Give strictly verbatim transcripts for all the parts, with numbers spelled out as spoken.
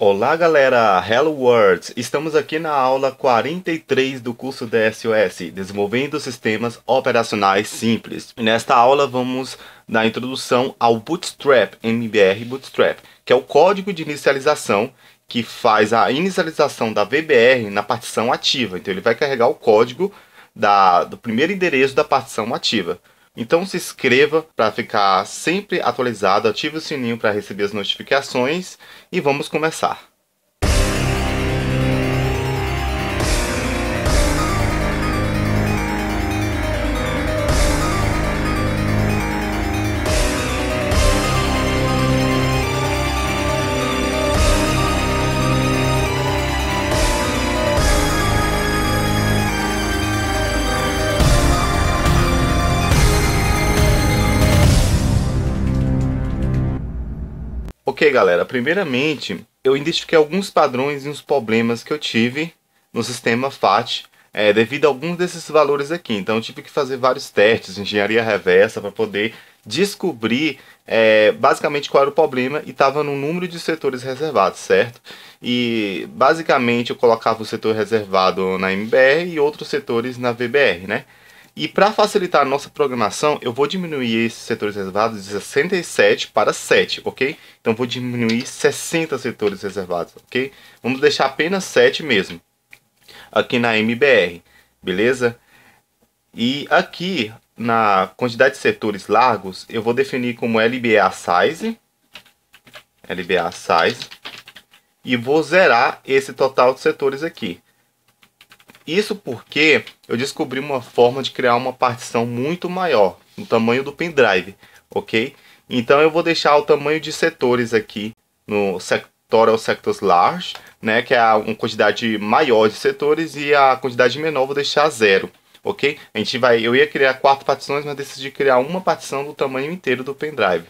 Olá galera, Hello World! Estamos aqui na aula quarenta e três do curso D S O S, Desenvolvendo Sistemas Operacionais Simples. E nesta aula vamos dar introdução ao Bootstrap, M B R Bootstrap, que é o código de inicialização que faz a inicialização da V B R na partição ativa. Então ele vai carregar o código da, do primeiro endereço da partição ativa. Então se inscreva para ficar sempre atualizado, ative o sininho para receber as notificações e vamos começar. Ok, galera, primeiramente eu identifiquei alguns padrões e uns problemas que eu tive no sistema F A T é, devido a alguns desses valores aqui. Então eu tive que fazer vários testes, engenharia reversa, para poder descobrir é, basicamente qual era o problema, e estava no número de setores reservados, certo? E basicamente eu colocava o setor reservado na M B R e outros setores na V B R, né? E para facilitar a nossa programação, eu vou diminuir esses setores reservados de sessenta e sete para sete, ok? Então vou diminuir sessenta setores reservados, ok? Vamos deixar apenas sete mesmo, aqui na M B R, beleza? E aqui, na quantidade de setores largos, eu vou definir como L B A size, L B A size, e vou zerar esse total de setores aqui. Isso porque eu descobri uma forma de criar uma partição muito maior, no tamanho do pendrive, ok? Então eu vou deixar o tamanho de setores aqui no Sectorial Sectors Large, né, que é uma quantidade maior de setores, e a quantidade menor eu vou deixar zero, ok? A gente vai, eu ia criar quatro partições, mas decidi criar uma partição do tamanho inteiro do pendrive.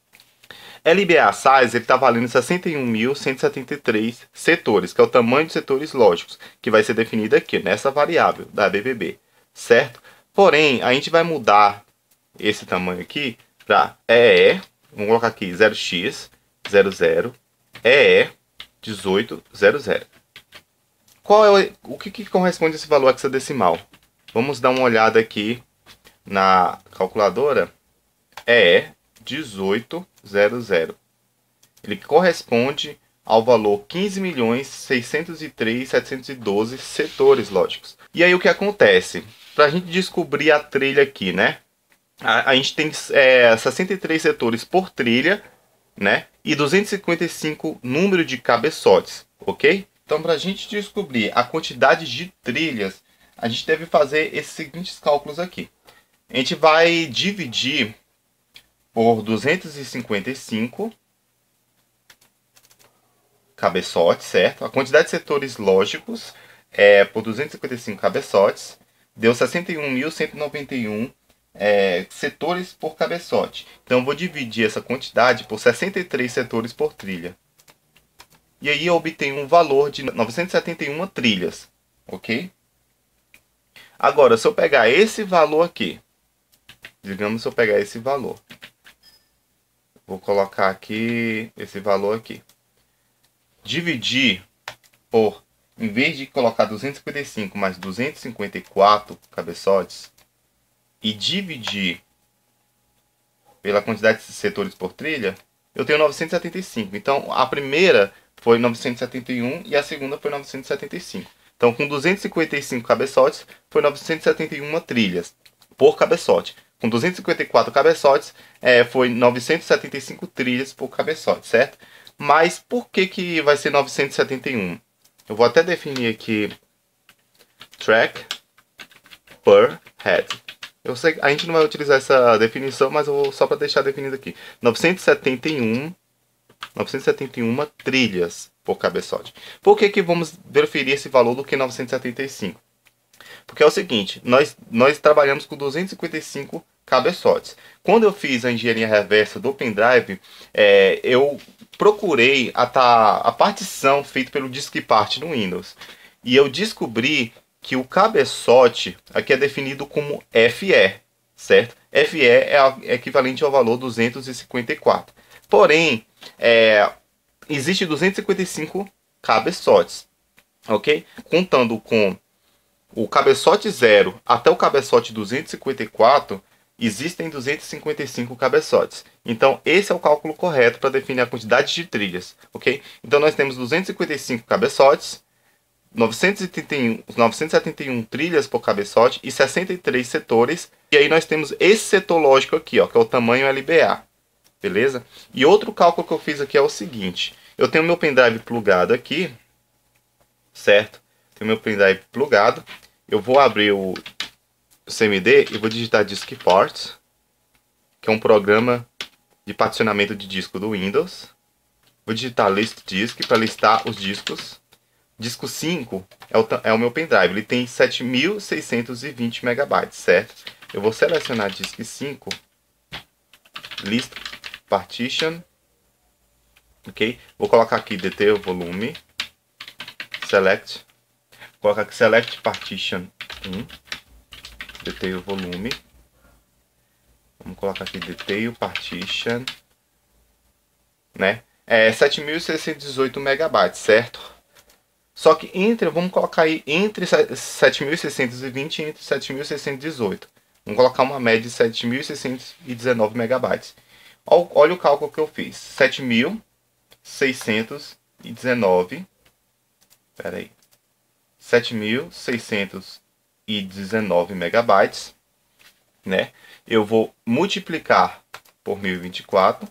L B A size está valendo sessenta e um mil cento e setenta e três setores, que é o tamanho de setores lógicos, que vai ser definido aqui, nessa variável da B B B, certo? Porém, a gente vai mudar esse tamanho aqui para E E, vamos colocar aqui zero x zero zero, E E dezoito zero zero. Qual é o, o que, que corresponde a esse valor hexadecimal? Vamos dar uma olhada aqui na calculadora. E E dezoito zero zero. Ele corresponde ao valor quinze milhões seiscentos e três mil setecentos e doze setores lógicos. E aí o que acontece? Para a gente descobrir a trilha aqui, né? A, a gente tem é, sessenta e três setores por trilha, né? E duzentos e cinquenta e cinco número de cabeçotes, ok? Então, para a gente descobrir a quantidade de trilhas, a gente deve fazer esses seguintes cálculos aqui. A gente vai dividir por duzentos e cinquenta e cinco cabeçotes, certo? A quantidade de setores lógicos é por duzentos e cinquenta e cinco cabeçotes, deu sessenta e um mil cento e noventa e um é, setores por cabeçote. Então eu vou dividir essa quantidade por sessenta e três setores por trilha. E aí eu obtenho um valor de novecentos e setenta e uma trilhas, ok? Agora, se eu pegar esse valor aqui, digamos se eu pegar esse valor, vou colocar aqui esse valor aqui. Dividir por, em vez de colocar duzentos e cinquenta e cinco mais duzentos e cinquenta e quatro cabeçotes, e dividir pela quantidade de setores por trilha, eu tenho novecentos e setenta e cinco. Então a primeira foi novecentos e setenta e um e a segunda foi novecentos e setenta e cinco. Então com duzentos e cinquenta e cinco cabeçotes, foi novecentos e setenta e uma trilhas por cabeçote. Com duzentos e cinquenta e quatro cabeçotes, é, foi novecentos e setenta e cinco trilhas por cabeçote, certo? Mas por que que vai ser novecentos e setenta e um? Eu vou até definir aqui track per head. Eu sei, a gente não vai utilizar essa definição, mas eu vou só para deixar definido aqui. novecentos e setenta e um, novecentos e setenta e uma trilhas por cabeçote. Por que que vamos preferir esse valor do que novecentos e setenta e cinco? Porque é o seguinte, nós, nós trabalhamos com duzentos e cinquenta e cinco cabeçotes. Quando eu fiz a engenharia reversa do pendrive, é, eu procurei a, tá, a partição feita pelo DiskPart no Windows. E eu descobri que o cabeçote aqui é definido como F E, certo? F E é equivalente ao valor duzentos e cinquenta e quatro. Porém, é, existe duzentos e cinquenta e cinco cabeçotes, ok? Contando com o cabeçote zero até o cabeçote duzentos e cinquenta e quatro, existem duzentos e cinquenta e cinco cabeçotes. Então, esse é o cálculo correto para definir a quantidade de trilhas, ok? Então, nós temos duzentos e cinquenta e cinco cabeçotes, novecentos e setenta e um, novecentos e setenta e um trilhas por cabeçote e sessenta e três setores. E aí nós temos esse setor lógico aqui, ó, que é o tamanho L B A, beleza? E outro cálculo que eu fiz aqui é o seguinte: eu tenho meu pendrive plugado aqui, certo? Tenho meu pendrive plugado. Eu vou abrir o C M D e vou digitar Disk Port, que é um programa de particionamento de disco do Windows. Vou digitar List Disk para listar os discos. Disco cinco é o, é o meu pendrive, ele tem sete mil seiscentos e vinte megabytes, certo? Eu vou selecionar Disk cinco, List Partition, ok? Vou colocar aqui Detail Volume, Select, vou colocar aqui Select Partition um, Detail Volume, vamos colocar aqui Detail Partition, né? É sete mil seiscentos e dezoito megabytes, certo? Só que entre, vamos colocar aí entre sete mil seiscentos e vinte e entre sete mil seiscentos e dezoito. Vamos colocar uma média de sete mil seiscentos e dezenove megabytes. Olha o cálculo que eu fiz. sete mil seiscentos e dezenove. Espera aí. sete mil seiscentos e dezenove megabytes, né? Eu vou multiplicar por mil e vinte e quatro.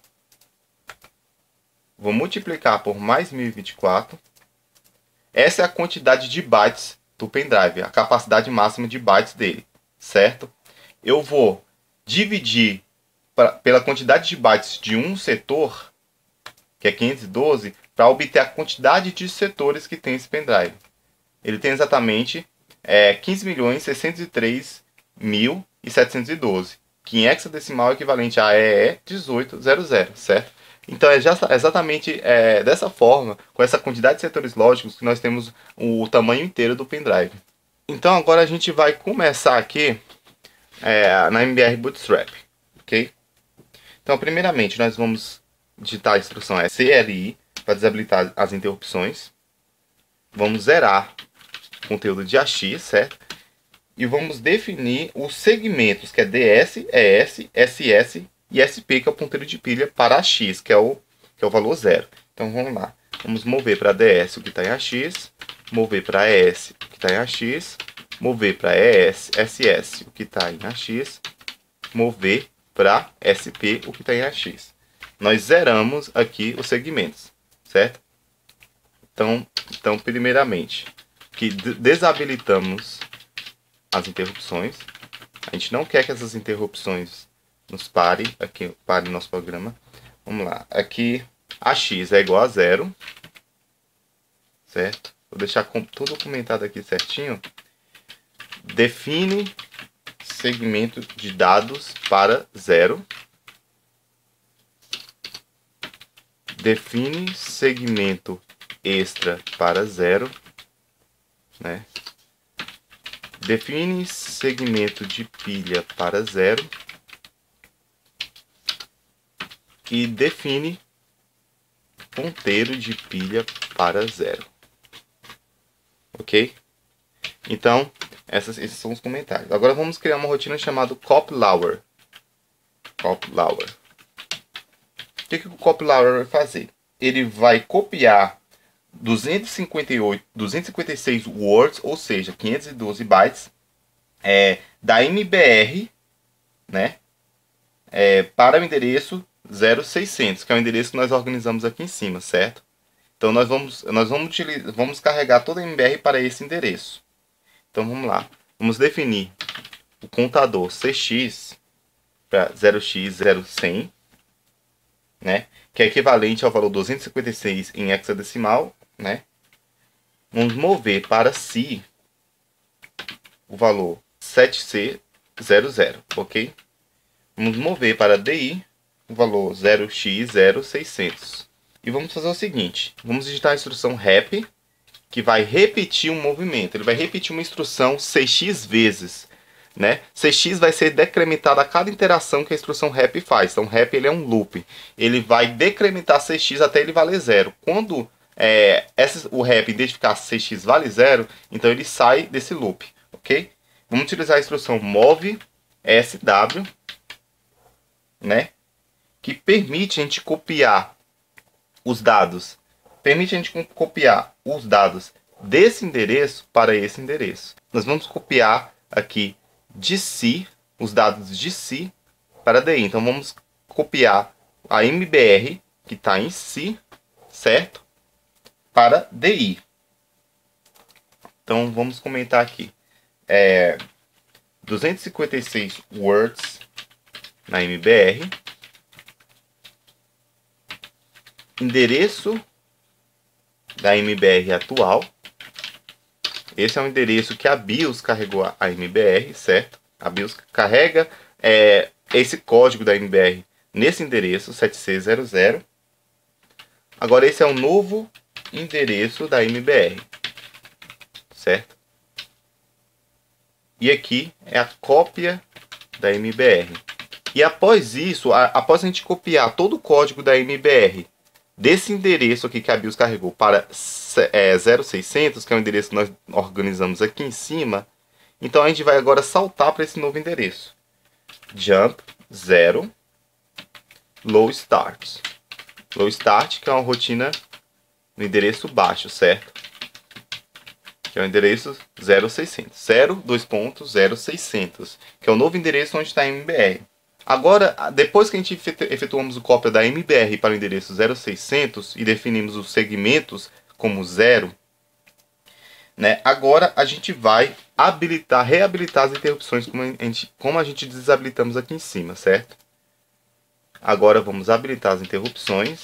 Vou multiplicar por mais mil e vinte e quatro. Essa é a quantidade de bytes do pendrive, a capacidade máxima de bytes dele, certo? Eu vou dividir pra, pela quantidade de bytes de um setor, que é quinhentos e doze, para obter a quantidade de setores que tem esse pendrive. Ele tem exatamente é, quinze milhões seiscentos e três mil setecentos e doze, que em hexadecimal é equivalente a E E dezoito zero zero, certo? Então é já, exatamente é, dessa forma, com essa quantidade de setores lógicos, que nós temos o tamanho inteiro do pendrive. Então agora a gente vai começar aqui é, na M B R Bootstrap, ok? Então primeiramente nós vamos digitar a instrução C L I para desabilitar as interrupções. Vamos zerar o conteúdo de A X, certo? E vamos definir os segmentos, que é D S, E S, S S e S P, que é o ponteiro de pilha, para A X, que é o, que é o valor zero. Então vamos lá. Vamos mover para D S o que está em A X, mover para E S o que está em A X, mover para E S, S S o que está em A X, mover para S P o que está em A X. Nós zeramos aqui os segmentos, certo? Então, então primeiramente, que desabilitamos as interrupções. A gente não quer que essas interrupções nos pare, aqui pare nosso programa. Vamos lá, aqui A X é igual a zero, certo? Vou deixar tudo comentado aqui certinho. Define segmento de dados para zero. Define segmento extra para zero, né? Define segmento de pilha para zero. E define ponteiro de pilha para zero. Ok? Então, essas, esses são os comentários. Agora vamos criar uma rotina chamada copy-lower. Copy-lower. O que, que o copy-lower vai fazer? Ele vai copiar duzentos e cinquenta e oito, duzentos e cinquenta e seis words, ou seja, quinhentos e doze bytes, é, da M B R, né, é, para o endereço zero seiscentos, que é o endereço que nós organizamos aqui em cima, certo? Então nós vamos, nós vamos, utilizar, vamos carregar toda a M B R para esse endereço. Então vamos lá, vamos definir o contador C X para zero x zero cem, né? Que é equivalente ao valor duzentos e cinquenta e seis em hexadecimal, né? Vamos mover para si o valor sete c zero zero, ok? Vamos mover para D I o valor zero x zero seiscentos. E vamos fazer o seguinte, vamos digitar a instrução rep, que vai repetir um movimento. Ele vai repetir uma instrução C X vezes. né? C X vai ser decrementado a cada interação que a instrução rep faz. Então, rep ele é um loop. Ele vai decrementar C X até ele valer zero. Quando é, essa, o rep identificar C X vale zero, então ele sai desse loop, ok? Vamos utilizar a instrução move sw, né? Que permite a gente copiar os dados. Permite a gente copiar os dados desse endereço para esse endereço. Nós vamos copiar aqui de C, os dados de C para D I. Então vamos copiar a M B R que está em C, certo? Para D I. Então vamos comentar aqui. É, duzentos e cinquenta e seis words na M B R. Endereço da M B R atual. Esse é o endereço que a BIOS carregou a M B R, certo? A BIOS carrega é, esse código da M B R nesse endereço, sete seis zero zero. Agora esse é o novo endereço da M B R, certo? E aqui é a cópia da M B R. E após isso, a, após a gente copiar todo o código da M B R desse endereço aqui que a BIOS carregou para é, zero seiscentos, que é o endereço que nós organizamos aqui em cima, então a gente vai agora saltar para esse novo endereço. Jump zero low start. Low start, que é uma rotina no endereço baixo, certo? Que é o endereço zero seiscentos. zero, dois pontos, zero seiscentos, que é o novo endereço onde está a M B R. Agora, depois que a gente efetuamos o cópia da M B R para o endereço zero seiscentos e definimos os segmentos como zero, né, agora a gente vai habilitar, reabilitar as interrupções como a, gente, como a gente desabilitamos aqui em cima, certo? Agora vamos habilitar as interrupções.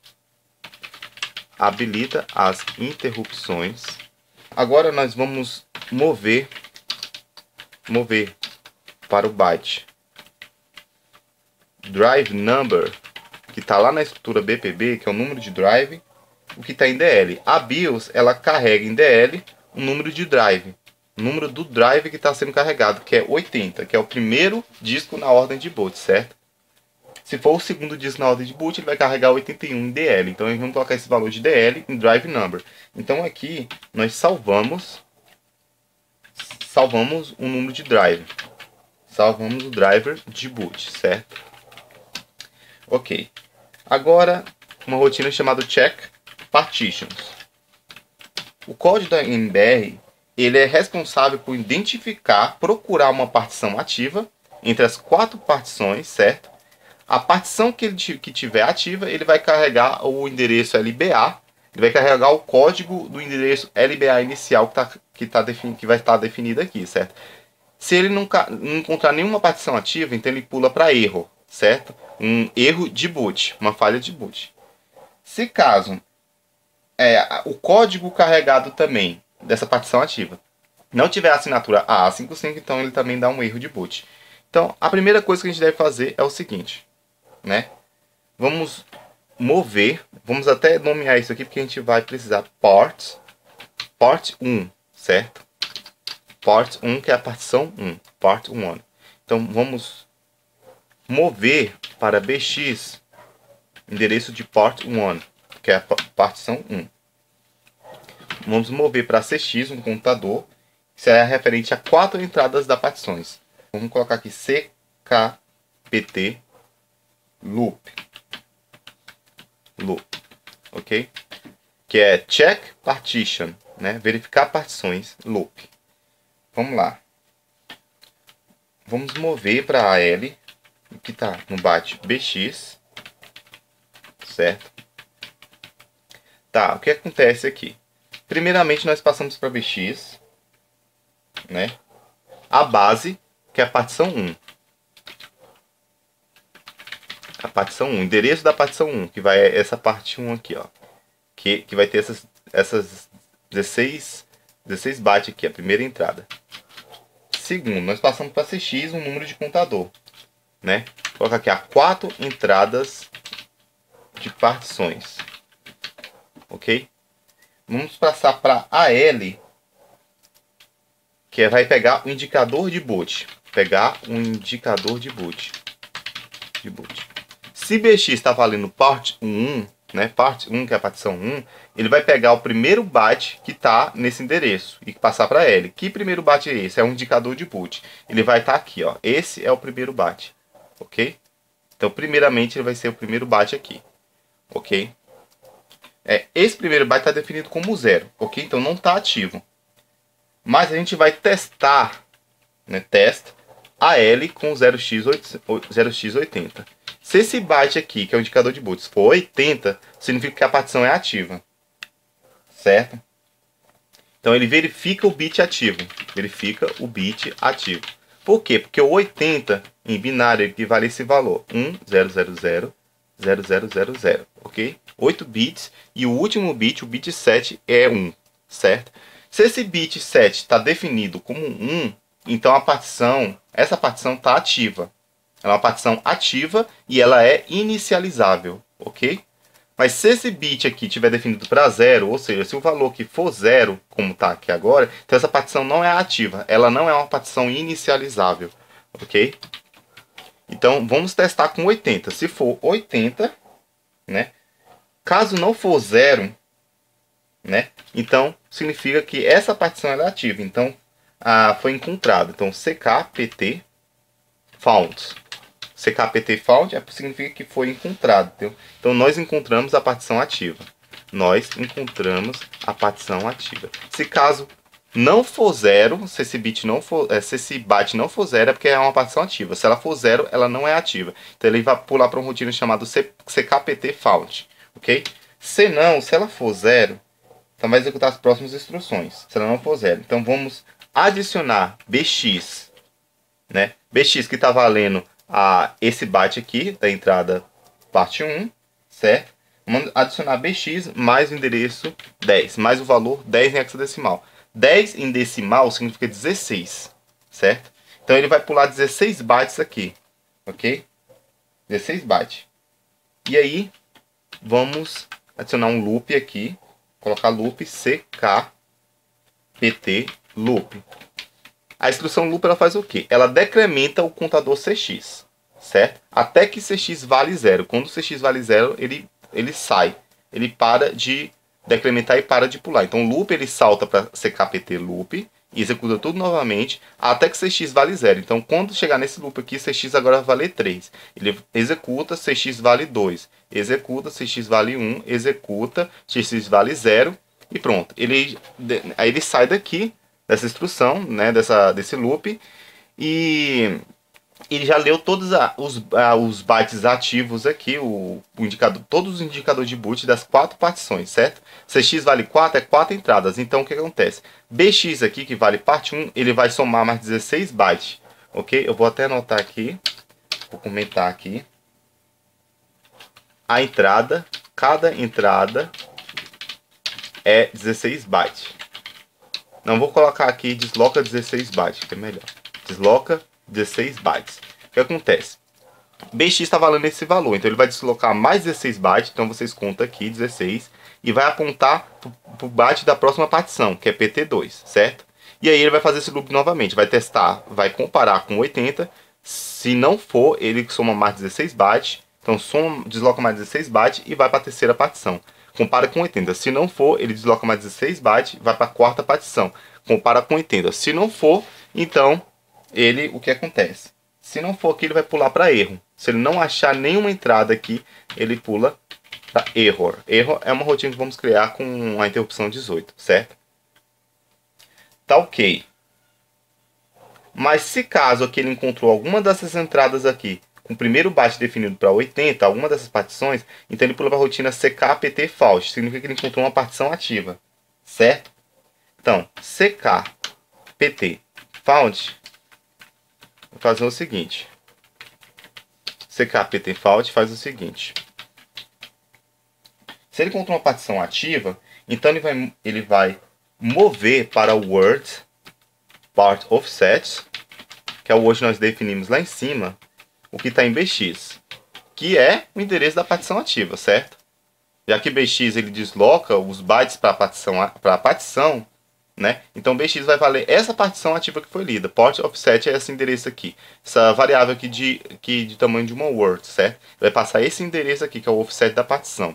Habilita as interrupções. Agora nós vamos mover, mover para o byte drive number, que está lá na estrutura B P B, que é o número de drive, o que está em D L. A BIOS, ela carrega em D L o número de drive, o número do drive que está sendo carregado, que é oitenta, que é o primeiro disco na ordem de boot, certo? Se for o segundo disco na ordem de boot, ele vai carregar oitenta e um em D L. Então, nós vamos colocar esse valor de D L em drive number. Então, aqui, nós salvamos, salvamos o número de drive. Salvamos o driver de boot, certo? Ok. Agora, uma rotina chamada check partitions. O código da M B R, ele é responsável por identificar, procurar uma partição ativa entre as quatro partições, certo? A partição que ele que tiver ativa, ele vai carregar o endereço L B A, ele vai carregar o código do endereço L B A inicial que, tá, que, tá defini, que vai estar definido aqui, certo? Se ele não, não encontrar nenhuma partição ativa, então ele pula para erro, certo? Um erro de boot, uma falha de boot. Se caso é, o código carregado também dessa partição ativa não tiver a assinatura A A cinquenta e cinco, então ele também dá um erro de boot. Então, a primeira coisa que a gente deve fazer é o seguinte, né? Vamos mover, vamos até nomear isso aqui porque a gente vai precisar port, port um, certo? Port um, que é a partição um, port um. Então, vamos mover para B X endereço de port um, que é a partição um. Vamos mover para C X um computador, que será referente a quatro entradas da partições. Vamos colocar aqui C K P T loop. Loop, ok? Que é check partition, né? Verificar partições, loop. Vamos lá. Vamos mover para A L, que está no byte B X, certo? Tá, o que acontece aqui? Primeiramente nós passamos para B X, né? A base, que é a partição um. A partição um, endereço da partição um, que vai essa parte um aqui, ó. Que, que vai ter essas, essas dezesseis, dezesseis bytes aqui, a primeira entrada. Segundo, nós passamos para C X um número de contador, né? Coloca aqui a quatro entradas de partições, ok? Vamos passar para A L, que vai pegar o indicador de boot. pegar um indicador de boot. De boot. Se B X está valendo part um, né, part um, que é a partição um, ele vai pegar o primeiro byte que está nesse endereço e passar para L. Que primeiro byte é esse? É um indicador de boot. Ele vai estar tá aqui, ó. Esse é o primeiro byte, ok? Então, primeiramente, ele vai ser o primeiro byte aqui, ok? É, esse primeiro byte está definido como zero, ok? Então, não está ativo. Mas a gente vai testar, né, test A L com zero x oitenta. Se esse byte aqui, que é o indicador de boots, for oitenta, significa que a partição é ativa, certo? Então ele verifica o bit ativo, verifica o bit ativo. Por quê? Porque o oitenta em binário equivale a esse valor, um zero zero zero zero zero zero zero, ok? oito bits e o último bit, o bit sete, é um, certo? Se esse bit sete está definido como um, então a partição, essa partição está ativa. Ela é uma partição ativa e ela é inicializável, ok? Mas se esse bit aqui estiver definido para zero, ou seja, se o valor aqui for zero, como está aqui agora, então essa partição não é ativa, ela não é uma partição inicializável, ok? Então vamos testar com oitenta. Se for oitenta, né? Caso não for zero, né? Então significa que essa partição ela é ativa. Então ah, foi encontrado. Então ckpt found. ckpt found é, significa que foi encontrado. Entendeu? Então nós encontramos a partição ativa. Nós encontramos a partição ativa. Se caso não for zero, se esse bit não for, se esse byte não for zero, é porque é uma partição ativa. Se ela for zero, ela não é ativa. Então ele vai pular para uma rotina chamada ckpt found, ok? Se não, se ela for zero, então vai executar as próximas instruções. Se ela não for zero, então vamos adicionar bx, né? Bx que está valendo a esse byte aqui da entrada parte um, certo? Vamos adicionar bx mais o endereço dez, mais o valor dez em hexadecimal. dez em decimal significa dezesseis, certo? Então ele vai pular dezesseis bytes aqui, ok? dezesseis bytes. E aí vamos adicionar um loop aqui, colocar loop ckpt loop. A instrução loop ela faz o quê? Ela decrementa o contador cx, certo? Até que cx vale zero. Quando cx vale zero, ele, ele sai. Ele para de decrementar e para de pular. Então o loop ele salta para ckpt loop e executa tudo novamente até que cx vale zero. Então quando chegar nesse loop aqui, cx agora vai valer três. Ele executa, cx vale dois. Executa, cx vale um. Executa, cx vale zero. E pronto. Ele, aí ele sai daqui dessa instrução, né, dessa, desse loop, e ele já leu todos a, os, a, os bytes ativos aqui, o, o indicador, todos os indicadores de boot das quatro partições, certo? Cx vale quatro, é quatro entradas. Então o que acontece? Bx aqui, que vale parte um, ele vai somar mais dezesseis bytes, ok? Eu vou até anotar aqui, vou comentar aqui. A entrada, cada entrada é dezesseis bytes. Não vou colocar aqui desloca dezesseis bytes, que é melhor. Desloca dezesseis bytes. O que acontece? Bx está valendo esse valor, então ele vai deslocar mais dezesseis bytes, então vocês contam aqui dezesseis, e vai apontar para o byte da próxima partição, que é P T dois, certo? E aí ele vai fazer esse loop novamente, vai testar, vai comparar com oitenta, se não for, ele soma mais dezesseis bytes, então soma, desloca mais dezesseis bytes e vai para a terceira partição. Compara com oitenta. Se não for, ele desloca mais dezesseis bytes, vai para a quarta partição. Compara com oitenta. Se não for, então, ele, o que acontece? Se não for aqui, ele vai pular para erro. Se ele não achar nenhuma entrada aqui, ele pula para error. Error é uma rotina que vamos criar com a interrupção dezoito, certo? Tá ok. Mas se caso aqui ele encontrou alguma dessas entradas aqui, com o primeiro byte definido para oitenta, alguma dessas partições, então ele pula para a rotina ckpt fault, significa que ele encontrou uma partição ativa, certo? Então, ckpt fault, vou fazer o seguinte, ckpt fault faz o seguinte, se ele encontrou uma partição ativa, então ele vai, ele vai mover para o word part offset, que é o hoje nós definimos lá em cima, o que está em Bx, que é o endereço da partição ativa, certo? Já que Bx ele desloca os bytes para a partição, para a partição, né? Então bx vai valer essa partição ativa que foi lida. Port offset é esse endereço aqui, essa variável aqui de, que de tamanho de uma word, certo? Vai passar esse endereço aqui, que é o offset da partição.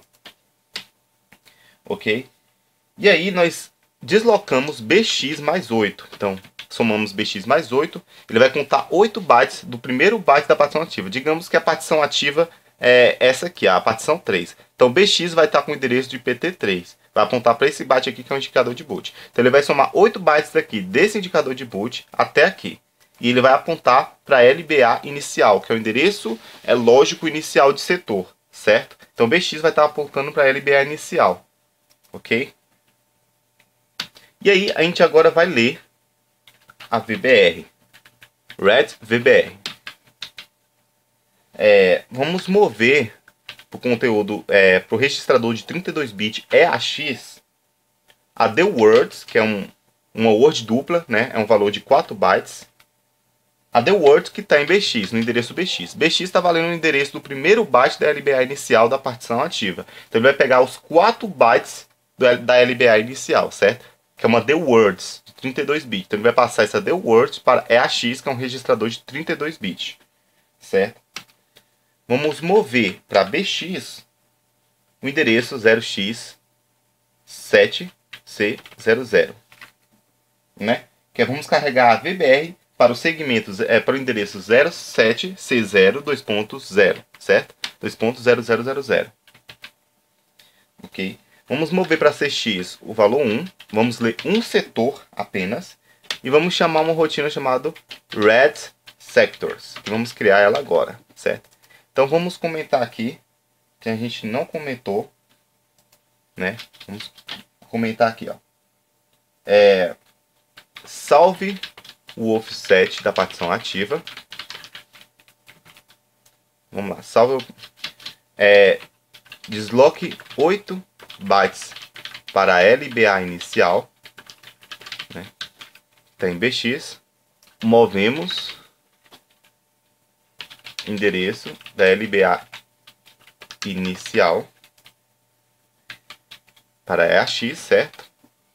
Ok? E aí nós deslocamos bx mais oito. Então, somamos bx mais oito. Ele vai contar oito bytes do primeiro byte da partição ativa. Digamos que a partição ativa é essa aqui, a partição três. Então, bx vai estar com o endereço de I P t três. Vai apontar para esse byte aqui, que é o indicador de boot. Então, ele vai somar oito bytes daqui, desse indicador de boot, até aqui. E ele vai apontar para L B A inicial, que é o endereço é lógico inicial de setor, certo? Então, bx vai estar apontando para L B A inicial, ok? E aí, a gente agora vai ler a V B R. Read V B R. É, vamos mover para o conteúdo, é, para o registrador de trinta e dois bits E A X, a the words, que é um, uma word dupla, né? É um valor de quatro bytes. A the word que está em bx, no endereço bx. Bx está valendo o endereço do primeiro byte da L B A inicial da partição ativa. Então ele vai pegar os quatro bytes da L B A inicial, certo? Que é uma the words de trinta e dois bits. Então ele vai passar essa the words para E A X, que é um registrador de trinta e dois bits, certo? Vamos mover para bx o endereço zero x sete c zero zero, né? Que é, vamos carregar a V B R para o segmento, é, para o endereço zero sete c zero dois ponto zero, certo? dois ponto zero zero zero zero. Ok? Vamos mover para cx o valor um, vamos ler um setor apenas, e vamos chamar uma rotina chamada read sectors, que vamos criar ela agora, certo? Então vamos comentar aqui, que a gente não comentou, né? Vamos comentar aqui, ó. É, salve o offset da partição ativa. Vamos lá, salve, é, desloque oito bytes para a L B A inicial, né? Tá em bx, movemos endereço da L B A inicial para E A X, certo?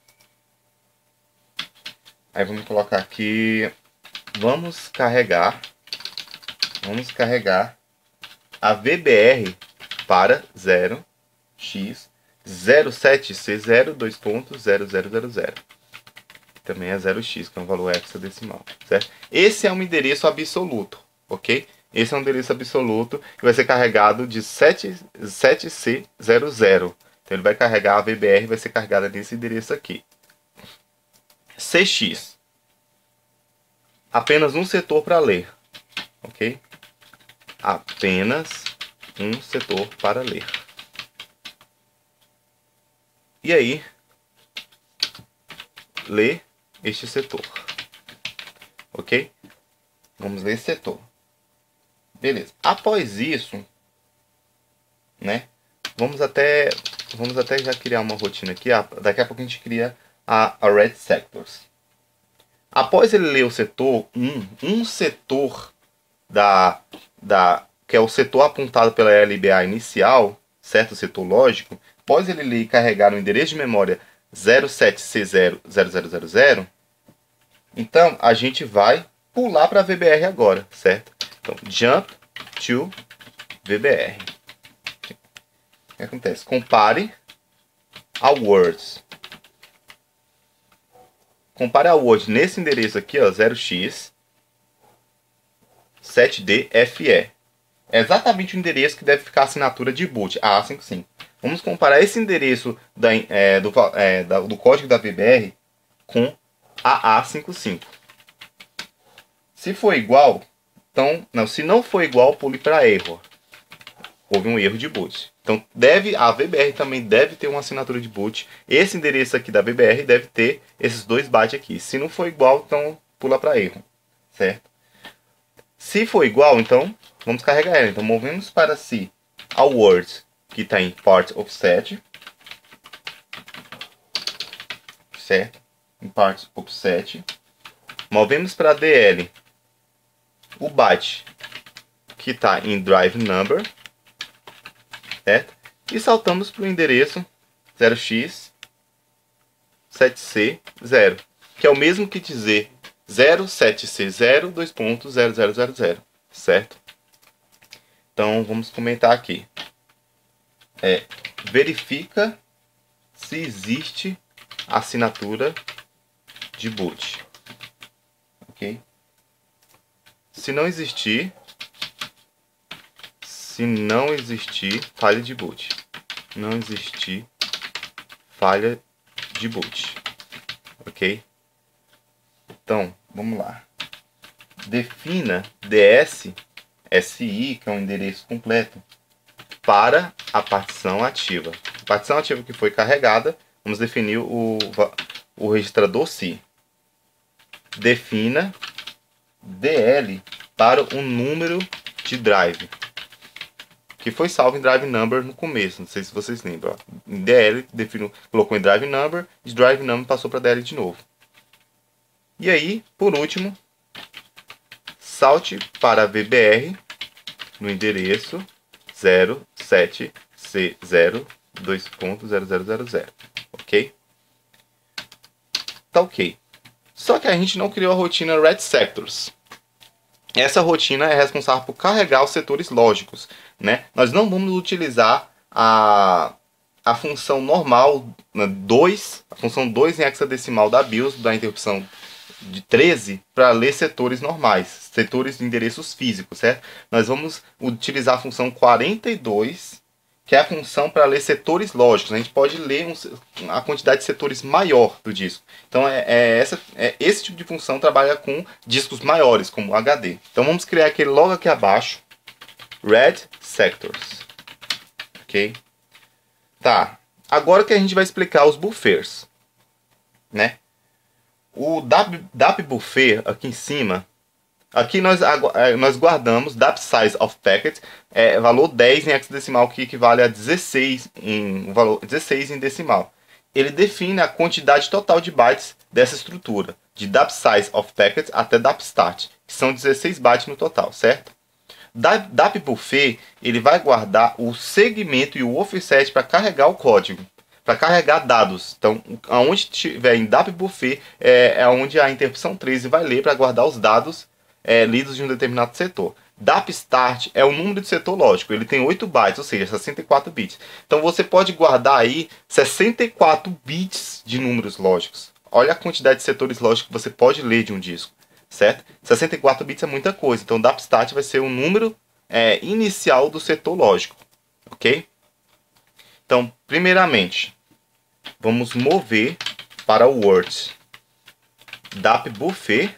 Aí vamos colocar aqui, vamos carregar, vamos carregar a V B R para zero x zero sete c zero dois ponto zero zero zero zero. Também é zero x, que é um valor hexadecimal, certo? Esse é um endereço absoluto, ok? Esse é um endereço absoluto que vai ser carregado de sete c zero zero. Então ele vai carregar, a V B R vai ser carregada nesse endereço aqui. Cx. Apenas um setor para ler, ok? Apenas um setor para ler. E aí, ler este setor, ok? Vamos ler esse setor. Beleza. Após isso, né? Vamos até, vamos até já criar uma rotina aqui. Ah, daqui a pouco a gente cria a, a read sectors. Após ele ler o setor um, um setor da, da que é o setor apontado pela L B A inicial, certo? O setor lógico. Após ele ler e carregar o endereço de memória zero sete c zero zero zero zero zero, então a gente vai pular para a V B R agora, certo? Então, jump to V B R. O que acontece? Compare a words. Compare a word nesse endereço aqui, ó, zero x sete d f e. É exatamente o endereço que deve ficar a assinatura de boot, a A cinquenta e cinco. Vamos comparar esse endereço da, é, do, é, da, do código da V B R com a A cinquenta e cinco. Se for igual, então, não, se não for igual, pule para error. Houve um erro de boot. Então, deve, a V B R também deve ter uma assinatura de boot. Esse endereço aqui da V B R deve ter esses dois bytes aqui. Se não for igual, então pula para erro, certo? Se for igual, então vamos carregar ela. Então, movemos para si a word que está em part offset, certo? Em part offset. Movemos para D L o byte que está em drive number, certo? E saltamos para o endereço zero x sete C zero, que é o mesmo que dizer zero sete C zero dois ponto zero zero zero zero, certo? Então vamos comentar aqui. É, verifica se existe assinatura de boot. Ok? Se não existir, se não existir falha de boot. Não existir falha de boot. Ok? Então, vamos lá. Defina D S S I, que é um endereço completo, para a partição ativa. A partição ativa que foi carregada, vamos definir o, o registrador S I. Defina D L para o número de drive, que foi salvo em drive number no começo, não sei se vocês lembram. Em D L, definiu, colocou em drive number, de drive number passou para D L de novo. E aí, por último, salte para V B R no endereço zero sete C zero dois ponto zero zero zero zero, ok? Tá ok. Só que a gente não criou a rotina Red Sectors. Essa rotina é responsável por carregar os setores lógicos, né? Nós não vamos utilizar a, a função normal dois, a função dois em hexadecimal da BIOS, da interrupção de treze, para ler setores normais, setores de endereços físicos, certo? Nós vamos utilizar a função quarenta e dois, que é a função para ler setores lógicos. A gente pode ler um, a quantidade de setores maior do disco. Então é, é, essa, é esse tipo de função trabalha com discos maiores, como H D. Então vamos criar aquele logo aqui abaixo, Red Sectors. Ok? Tá. Agora que a gente vai explicar os buffers, né? O D A P, D A P buffer aqui em cima, aqui nós, nós guardamos D A P size of packet, é, valor dez em hexadecimal, que equivale a dezesseis em, um valor, dezesseis em decimal. Ele define a quantidade total de bytes dessa estrutura, de D A P size of packet até D A P start, que são dezesseis bytes no total, certo? D A P buffer, ele vai guardar o segmento e o offset para carregar o código, para carregar dados. Então, aonde tiver em D A P buffer, é, é onde a interrupção treze vai ler para guardar os dados é, lidos de um determinado setor. D A P start é o número de setor lógico, ele tem oito bytes, ou seja, sessenta e quatro bits. Então você pode guardar aí sessenta e quatro bits de números lógicos. Olha a quantidade de setores lógicos que você pode ler de um disco, certo? sessenta e quatro bits é muita coisa, então D A P start vai ser o número é, inicial do setor lógico, ok? Então, primeiramente, vamos mover para o Word D A P buffer,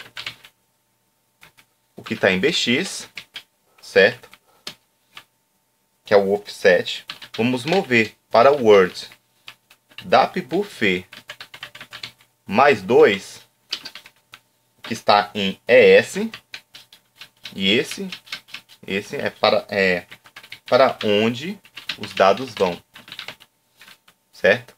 o que está em B X, certo? Que é o offset. Vamos mover para o Word D A P buffer mais dois, que está em E S, e esse, esse é para, é para onde os dados vão, certo?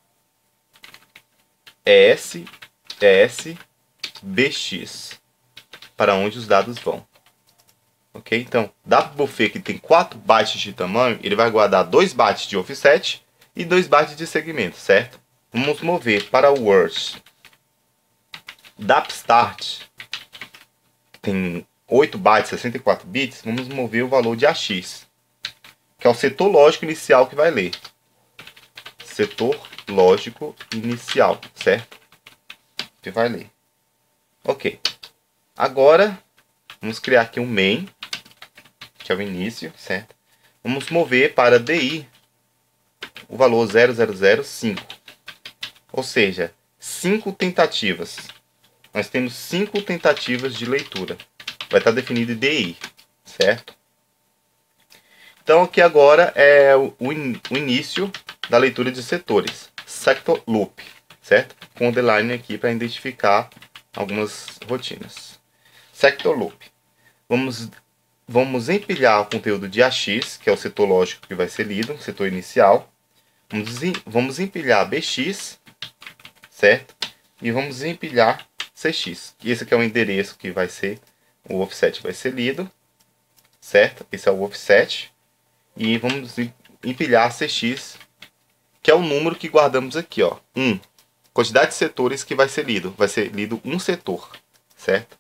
E S, E S, B X, para onde os dados vão. Ok? Então, D A P buffer que tem quatro bytes de tamanho, ele vai guardar dois bytes de offset e dois bytes de segmento, certo? Vamos mover para o Word D A P start, que tem oito bytes, sessenta e quatro bits, vamos mover o valor de A X, que é o setor lógico inicial que vai ler. Setor lógico inicial, certo? Que vai ler. Ok. Agora, vamos criar aqui um main, que é o início, certo? Vamos mover para D I o valor zero zero zero cinco. Ou seja, cinco tentativas. Nós temos cinco tentativas de leitura. Vai estar definido em D I, certo? Então aqui agora é o, in, o início da leitura de setores. Sector loop, certo? Com o underline aqui para identificar algumas rotinas. Sector loop. Vamos, vamos empilhar o conteúdo de A X, que é o setor lógico que vai ser lido, setor inicial. Vamos, vamos empilhar B X, certo? E vamos empilhar C X. Esse aqui é o endereço que vai ser, o offset vai ser lido, certo? Esse é o offset. E vamos empilhar C X, que é o número que guardamos aqui, ó, um. quantidade de setores que vai ser lido. Vai ser lido um setor, certo?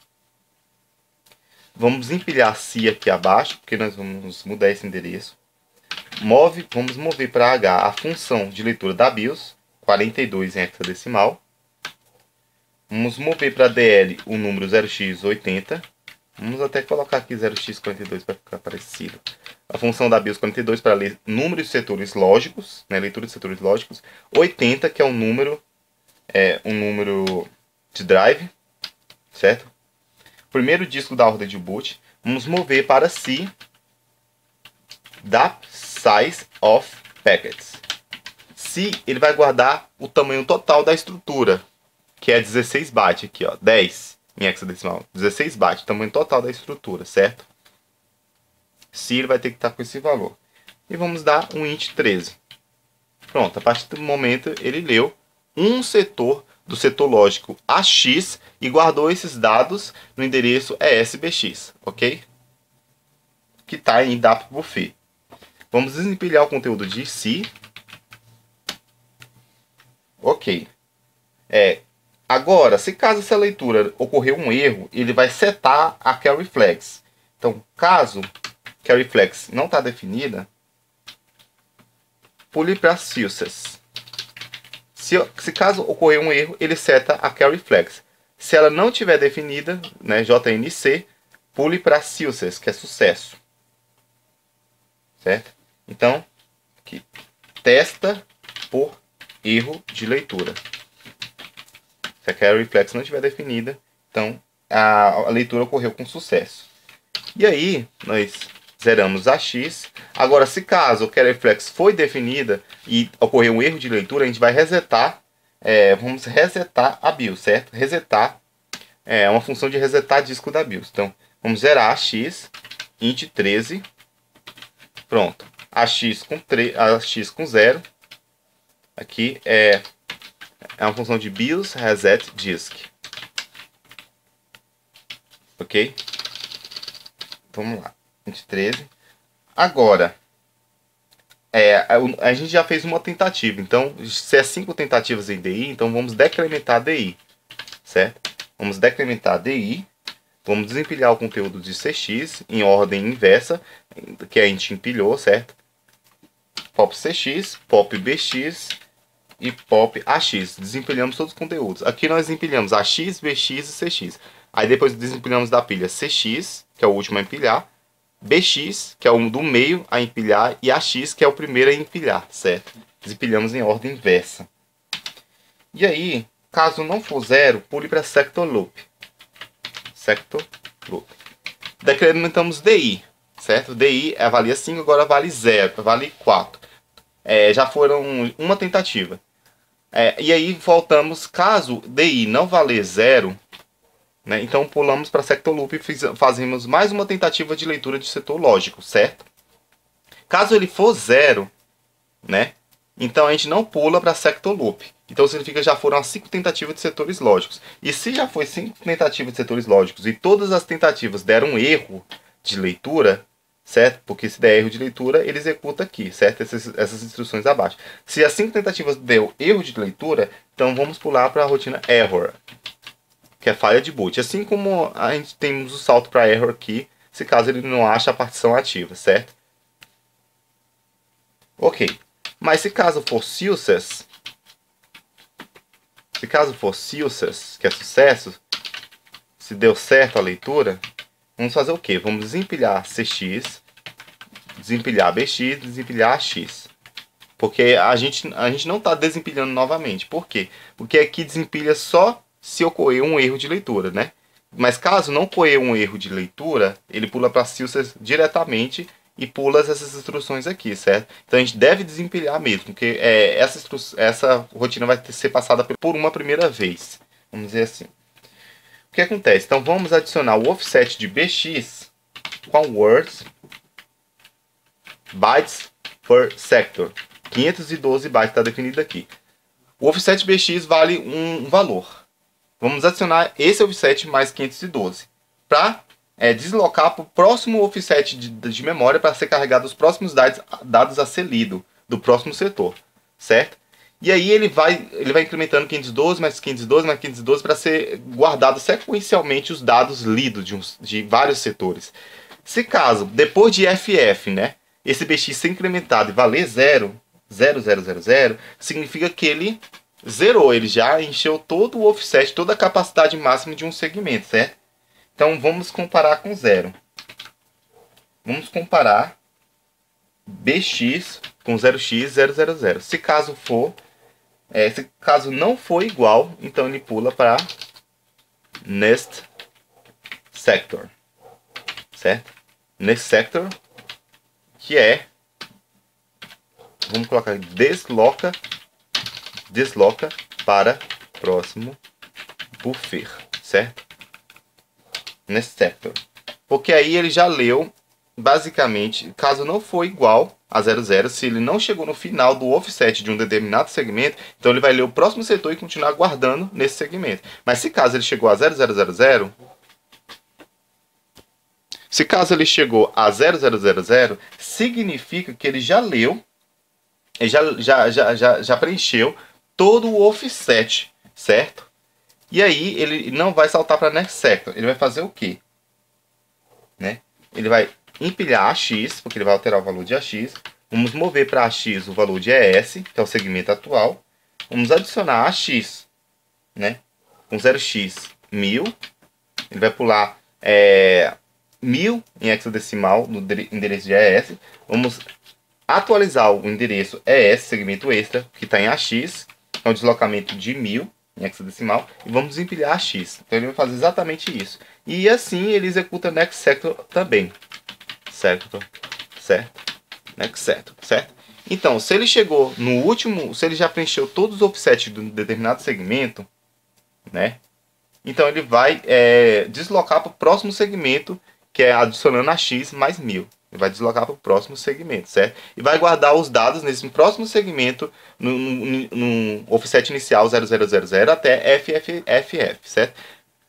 Vamos empilhar C aqui abaixo, porque nós vamos mudar esse endereço. Move, vamos mover para H a função de leitura da BIOS, quarenta e dois em hexadecimal. Vamos mover para D L o número zero x oitenta. Vamos até colocar aqui zero x quarenta e dois para ficar parecido. A função da BIOS quarenta e dois para ler números de setores lógicos, né, leitura de setores lógicos. oitenta, que é um número, é, um número de drive, certo? Primeiro disco da ordem de boot. Vamos mover para C da size of packets. C, ele vai guardar o tamanho total da estrutura, que é dezesseis bytes aqui, ó, dez em hexadecimal, dezesseis bytes, tamanho total da estrutura, certo? C, ele vai ter que estar com esse valor. E vamos dar um int treze. Pronto, a partir do momento ele leu um setor do setor lógico A X e guardou esses dados no endereço E S B X, ok? Que está em dap buffet. Vamos desempilhar o conteúdo de C. Ok. É, agora, se caso essa leitura ocorrer um erro, ele vai setar a carry flags. Então, caso carry flags não está definida, pule para success. Se, se caso ocorrer um erro, ele seta a carry flags. Se ela não tiver definida, né, J N C, pule para success, que é sucesso. Certo? Então, aqui, testa por erro de leitura. Se a carry flags não estiver definida, então a, a leitura ocorreu com sucesso. E aí, nós zeramos a X. Agora, se caso a carry flags foi definida e ocorreu um erro de leitura, a gente vai resetar, é, vamos resetar a BIOS, certo? Resetar é uma função de resetar disco da BIOS. Então, vamos zerar a X, int treze, pronto. A X com, a X com zero. Aqui é, é uma função de BIOS reset disk. Ok? Vamos lá. int treze. Agora, é, a, a gente já fez uma tentativa. Então, se é cinco tentativas em D I, então vamos decrementar D I. Certo? Vamos decrementar D I. Vamos desempilhar o conteúdo de C X em ordem inversa, que a gente empilhou, certo? Pop C X, pop B X e pop A X. Desempilhamos todos os conteúdos. Aqui nós empilhamos A X, B X e C X. Aí depois desempilhamos da pilha C X, que é o último a empilhar, B X, que é o do meio a empilhar, e A X, que é o primeiro a empilhar, certo? Desempilhamos em ordem inversa. E aí, caso não for zero, pule para sector loop. Sector loop. Decrementamos D I, certo? D I valia cinco, agora vale zero, vale quatro. É, já foram uma tentativa. É, e aí voltamos, caso D I não valer zero, né, então pulamos para sector loop e fiz, fazemos mais uma tentativa de leitura de setor lógico, certo? Caso ele for zero, né, então a gente não pula para sector loop. Então significa que já foram as cinco tentativas de setores lógicos. E se já foi cinco tentativas de setores lógicos e todas as tentativas deram um erro de leitura, certo? Porque se der erro de leitura, ele executa aqui, certo? Essas, essas instruções abaixo. Se as cinco tentativas deu erro de leitura, então vamos pular para a rotina error, que é falha de boot. Assim como a gente temos o salto para error aqui, se caso ele não acha a partição ativa, certo? Ok. Mas se caso for success, se caso for success, que é sucesso, se deu certo a leitura, vamos fazer o quê? Vamos desempilhar C X, desempilhar B X, desempilhar A X. Porque a gente, a gente não está desempilhando novamente. Por quê? Porque aqui desempilha só se ocorrer um erro de leitura, né? Mas caso não ocorrer um erro de leitura, ele pula para success diretamente e pula essas instruções aqui, certo? Então a gente deve desempilhar mesmo, porque é, essa, essa rotina vai ter, ser passada por uma primeira vez. Vamos dizer assim. O que acontece? Então vamos adicionar o offset de B X com words bytes per sector. quinhentos e doze bytes está definido aqui. O offset B X vale um, um valor. Vamos adicionar esse offset mais quinhentos e doze para é, deslocar para o próximo offset de, de memória para ser carregado os próximos dados, dados a ser lido do próximo setor, certo? E aí ele vai, ele vai incrementando quinhentos e doze, mais quinhentos e doze, mais quinhentos e doze para ser guardado sequencialmente os dados lidos de, uns, de vários setores. Se caso, depois de F F, né, esse B X ser incrementado e valer zero, zero, zero, zero, zero, significa que ele zerou, ele já encheu todo o offset, toda a capacidade máxima de um segmento, certo? Então vamos comparar com zero. Vamos comparar B X com zero x zero zero zero. Se caso for, é, se caso não for igual, então ele pula para next sector, certo? Next sector, que é, vamos colocar desloca, desloca para próximo buffer, certo? Next sector, porque aí ele já leu. Basicamente, caso não for igual a zero zero, se ele não chegou no final do offset de um determinado segmento, então ele vai ler o próximo setor e continuar guardando nesse segmento. Mas se caso ele chegou a zero zero zero zero, se caso ele chegou a zero zero zero zero, significa que ele já leu, ele já, já, já, já, já preencheu todo o offset, certo? E aí ele não vai saltar para next sector. Ele vai fazer o quê? Né? Ele vai empilhar A X, porque ele vai alterar o valor de A X. Vamos mover para A X o valor de E S, que é o segmento atual. Vamos adicionar A X, né, com zero x mil. Ele vai pular é, mil em hexadecimal no endereço de E S. Vamos atualizar o endereço E S, segmento extra, que está em A X. É um deslocamento de mil em hexadecimal. E vamos empilhar A X. Então ele vai fazer exatamente isso. E assim ele executa next sector também. Certo, certo, next sector, certo? Então, se ele chegou no último, se ele já preencheu todos os offsets de um determinado segmento, né? Então ele vai é, deslocar para o próximo segmento, que é adicionando a X mais mil. Ele vai deslocar para o próximo segmento, certo? E vai guardar os dados nesse próximo segmento, no, no, no offset inicial zero zero zero zero até F F F, certo?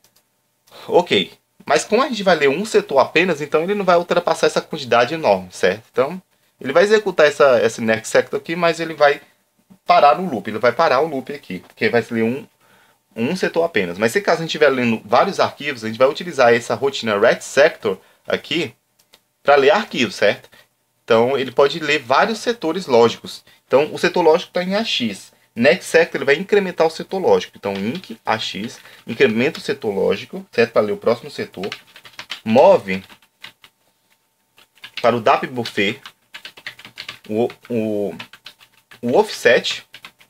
Ok. Mas como a gente vai ler um setor apenas, então ele não vai ultrapassar essa quantidade enorme, certo? Então, ele vai executar essa, esse next sector aqui, mas ele vai parar no loop. Ele vai parar o loop aqui, porque vai ler um, um setor apenas. Mas se caso a gente estiver lendo vários arquivos, a gente vai utilizar essa rotina ret sector aqui para ler arquivos, certo? Então, ele pode ler vários setores lógicos. Então, o setor lógico está em A X. Next sector ele vai incrementar o setor lógico. Então, inc A X, incrementa o setor lógico, certo? Para ler o próximo setor. Move para o D A P buffer o, o, o offset.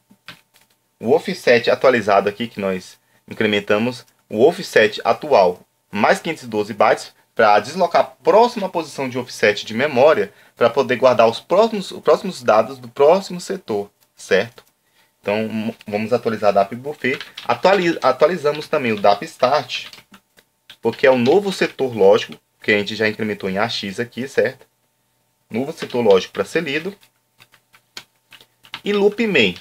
O offset atualizado aqui que nós incrementamos. O offset atual mais quinhentos e doze bytes para deslocar a próxima posição de offset de memória para poder guardar os próximos, os próximos dados do próximo setor, certo? Então, vamos atualizar o D A P buffer. Atualiz, atualizamos também o D A P start, porque é o novo setor lógico, que a gente já incrementou em A X aqui, certo? Novo setor lógico para ser lido. E loop main.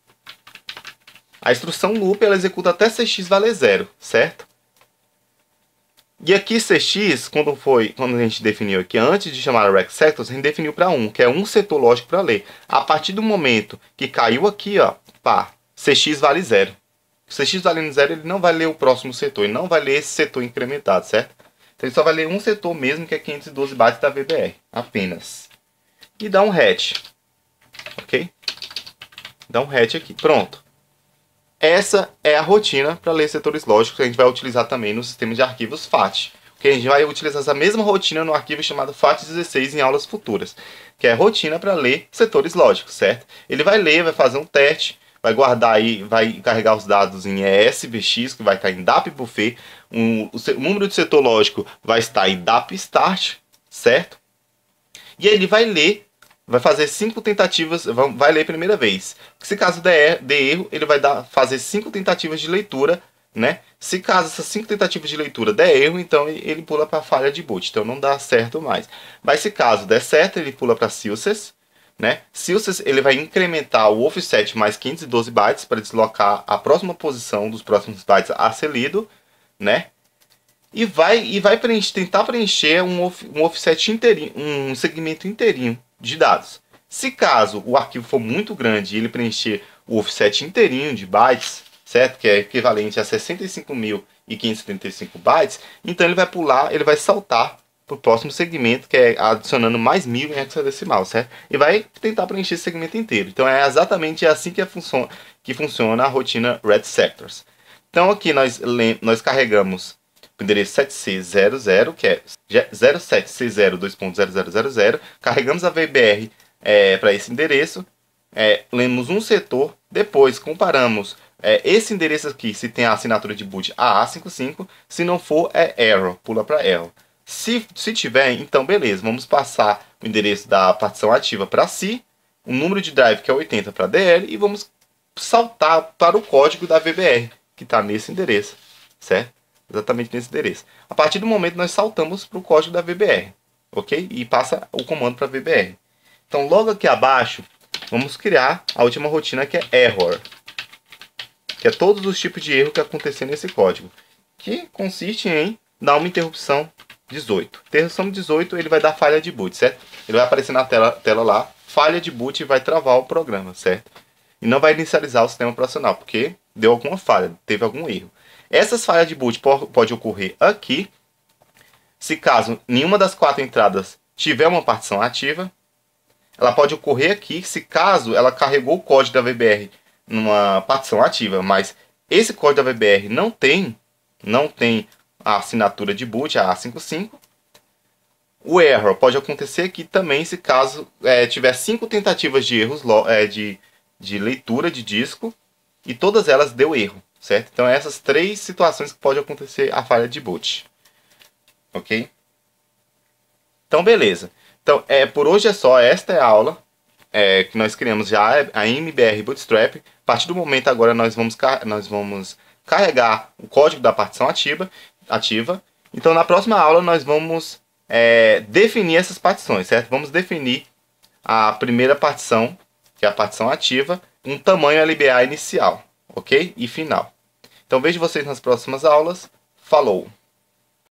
A instrução loop ela executa até C X valer zero, certo? E aqui C X, quando, foi, quando a gente definiu aqui, antes de chamar a rect sectors, a gente definiu para um, que é um setor lógico para ler. A partir do momento que caiu aqui, ó, pá, C X vale zero. C X valendo zero, ele não vai ler o próximo setor, ele não vai ler esse setor incrementado, certo? Então ele só vai ler um setor mesmo, que é quinhentos e doze bytes da V B R, apenas. E dá um hatch, ok? Dá um hatch aqui, pronto. Essa é a rotina para ler setores lógicos que a gente vai utilizar também no sistema de arquivos F A T. Que a gente vai utilizar essa mesma rotina no arquivo chamado F A T dezesseis em aulas futuras. Que é a rotina para ler setores lógicos, certo? Ele vai ler, vai fazer um teste, vai guardar aí, vai carregar os dados em E S B X, que vai estar em D A P buffer. Um, o, o número de setor lógico vai estar em D A P start, certo? E ele vai ler, vai fazer cinco tentativas, vai ler a primeira vez. Se caso der, der erro, ele vai dar, fazer cinco tentativas de leitura, né? Se caso essas cinco tentativas de leitura der erro, então ele pula para a falha de boot, então não dá certo mais. Mas se caso der certo, ele pula para Silces, né? Silces ele vai incrementar o offset mais quinhentos e doze bytes para deslocar a próxima posição dos próximos bytes a ser lido, né? E vai, e vai preencher, tentar preencher um, off, um offset inteirinho, um segmento inteirinho de dados. Se caso o arquivo for muito grande e ele preencher o offset inteirinho de bytes, certo? Que é equivalente a sessenta e cinco mil e quinhentos e setenta e cinco bytes, então ele vai pular, ele vai saltar para o próximo segmento, que é adicionando mais mil em hexadecimal, certo? E vai tentar preencher esse segmento inteiro. Então é exatamente assim que, é função, que funciona a rotina Red Sectors. Então aqui nós, nós carregamos o endereço sete C zero zero, que é zero sete C zero dois ponto zero zero zero zero, carregamos a V B R é, para esse endereço, é, lemos um setor, depois comparamos é, esse endereço aqui, se tem a assinatura de boot A A cinquenta e cinco, se não for é error, pula para error. Se, se tiver, então beleza, vamos passar o endereço da partição ativa para C, o número de drive que é oitenta para D L e vamos saltar para o código da V B R, que está nesse endereço, certo? Exatamente nesse endereço. A partir do momento nós saltamos para o código da V B R, ok? E passa o comando para a V B R. Então logo aqui abaixo, vamos criar a última rotina que é error, que é todos os tipos de erro que acontecer nesse código, que consiste em dar uma interrupção dezoito. Interrupção dezoito, ele vai dar falha de boot, certo? Ele vai aparecer na tela, tela lá, falha de boot e vai travar o programa, certo? E não vai inicializar o sistema operacional, porque deu alguma falha, teve algum erro. Essas falhas de boot pode ocorrer aqui, se caso nenhuma das quatro entradas tiver uma partição ativa. Ela pode ocorrer aqui, se caso ela carregou o código da V B R numa partição ativa, mas esse código da V B R não tem, não tem a assinatura de boot, a A cinquenta e cinco. O error pode acontecer aqui também, se caso é, tiver cinco tentativas de erros é, de, de leitura de disco e todas elas deu erro, certo? Então essas três situações que pode acontecer a falha de boot, ok? Então beleza. Então é, por hoje é só, esta é a aula é, que nós criamos já, a M B R Bootstrap. A partir do momento agora nós vamos, nós vamos carregar o código da partição ativa, ativa. Então na próxima aula nós vamos é, definir essas partições, certo? Vamos definir a primeira partição, que é a partição ativa, um tamanho L B A inicial, ok? E final. Então vejo vocês nas próximas aulas. Falou!